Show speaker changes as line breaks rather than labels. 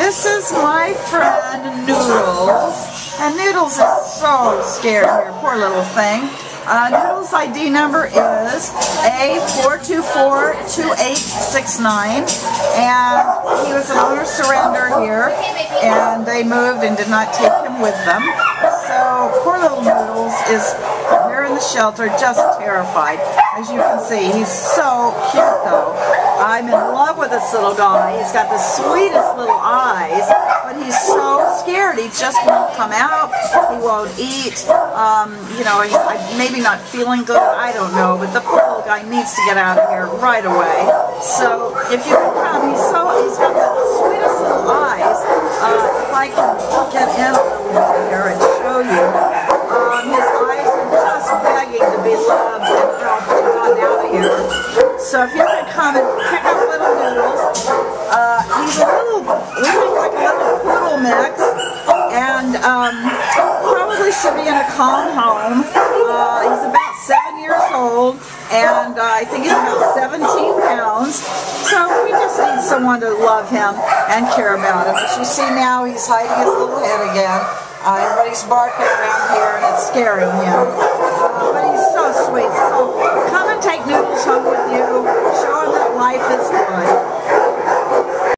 This is my friend Noodles, and Noodles is so scared here, poor little thing. Noodles' ID number is A4242869, and he was an owner surrender here, and they moved and did not take him with them. So poor little Noodles is here in the shelter, just terrified. As you can see, he's so cute though. I'm in love with this little guy. He's got the sweetest little eyes, but he's so scared. He just won't come out. He won't eat. You know, he's maybe not feeling good. I don't know, but the poor little guy needs to get out of here right away. So if you can come, he's got the sweetest little eyes. If I can get in a little bit here and show you, his eyes are just begging to be loved and helped and gotten out of here. So if you can come and pick up little Noodles, he's a little, we think like a little poodle mix, and probably should be in a calm home. He's about 7 years old, and I think he's about 17 pounds. So we just need someone to love him and care about him. As you see now, he's hiding his little head again. Everybody's barking around here, and it's scaring him. But he's so sweet. So come and take Noodles home with you. Show him that life is good.